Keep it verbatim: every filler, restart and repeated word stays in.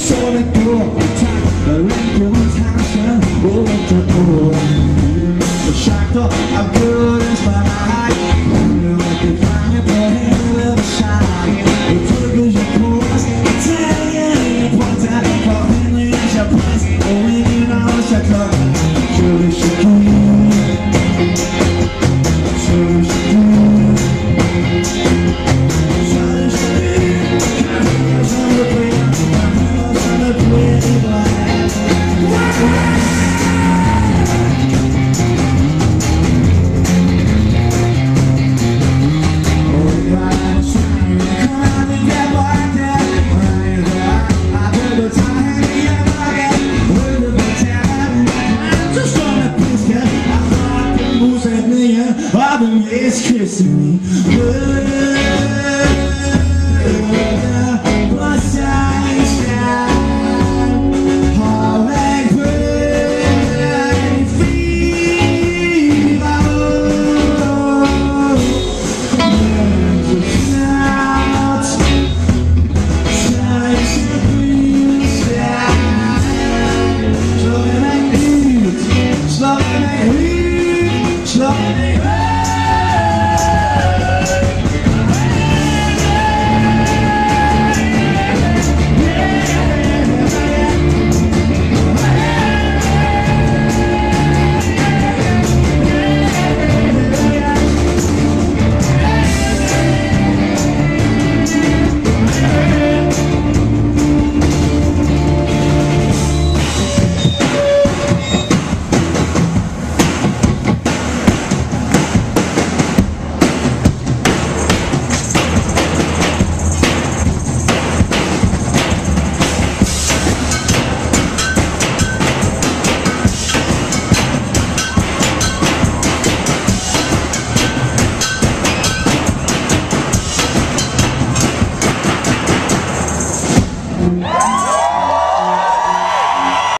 så det går. Tak, der rækker uns Herzen, wo unter Ohren. Beschakter, am Gürtel ist mein Eid. Nur mit gefangen på hele bescheid. Og trykker jeg på os, Italien i Porta. For Henrik er jeg præst, og ingen af os er klokken. Kjøle Shakir, Kjøle Shakir. Kjøle Shakir, kan jeg som det bliver, kan jeg som det bliver i vejen. It's kissing me. Plus I stand, how I pray, fever. Out, time to breathe down. Slow and eat, slow and eat, slow and eat. Wow.